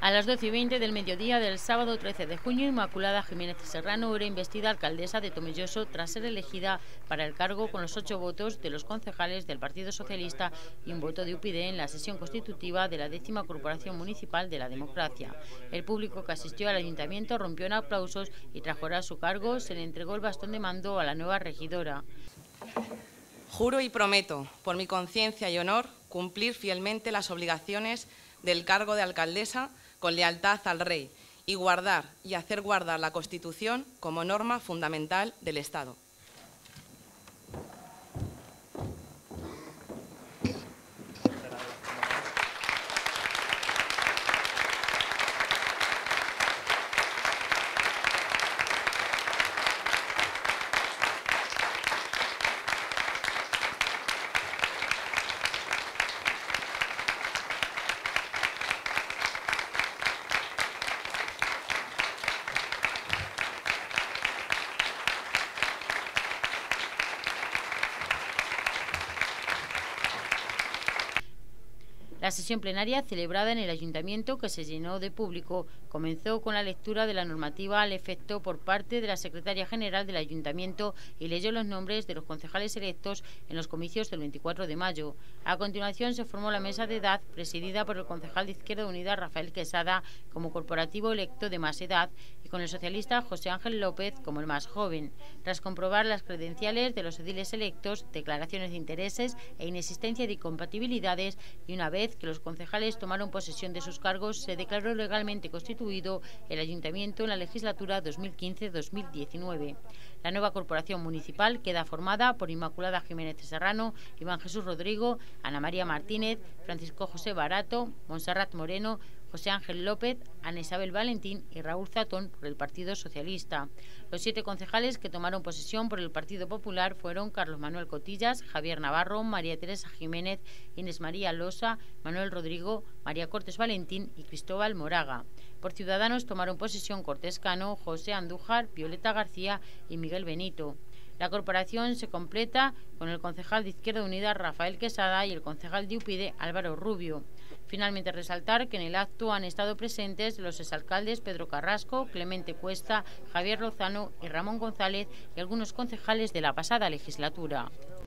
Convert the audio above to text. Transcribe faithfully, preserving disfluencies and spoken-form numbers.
A las doce y veinte del mediodía del sábado trece de junio, Inmaculada Jiménez Serrano era investida alcaldesa de Tomelloso tras ser elegida para el cargo con los ocho votos de los concejales del Partido Socialista y un voto de U P yD en la sesión constitutiva de la décima Corporación Municipal de la Democracia. El público que asistió al ayuntamiento rompió en aplausos y tras jurar su cargo se le entregó el bastón de mando a la nueva regidora. Juro y prometo, por mi conciencia y honor, cumplir fielmente las obligaciones del cargo de alcaldesa con lealtad al Rey y guardar y hacer guardar la Constitución como norma fundamental del Estado. La sesión plenaria, celebrada en el ayuntamiento, que se llenó de público, comenzó con la lectura de la normativa al efecto por parte de la secretaria general del ayuntamiento y leyó los nombres de los concejales electos en los comicios del veinticuatro de mayo. A continuación se formó la mesa de edad, presidida por el concejal de Izquierda Unida, Rafael Quesada, como corporativo electo de más edad, y con el socialista José Ángel López como el más joven. Tras comprobar las credenciales de los ediles electos, declaraciones de intereses e inexistencia de incompatibilidades, y una vez que los concejales tomaron posesión de sus cargos, se declaró legalmente constituido el ayuntamiento en la legislatura dos mil quince dos mil diecinueve. La nueva corporación municipal queda formada por Inmaculada Jiménez Serrano, Iván Jesús Rodrigo, Ana María Martínez, Francisco José Barato, Montserrat Moreno, José Ángel López, Ana Isabel Valentín y Raúl Zatón por el Partido Socialista. Los siete concejales que tomaron posesión por el Partido Popular fueron Carlos Manuel Cotillas, Javier Navarro, María Teresa Jiménez, Inés María Losa, Manuel Rodrigo, María Cortés Valentín y Cristóbal Moraga. Por Ciudadanos tomaron posesión Cortés Cano, José Andújar, Violeta García y Miguel Benito. La corporación se completa con el concejal de Izquierda Unida, Rafael Quesada, y el concejal de U P yD, Álvaro Rubio. Finalmente, resaltar que en el acto han estado presentes los exalcaldes Pedro Carrasco, Clemente Cuesta, Javier Lozano y Ramón González y algunos concejales de la pasada legislatura.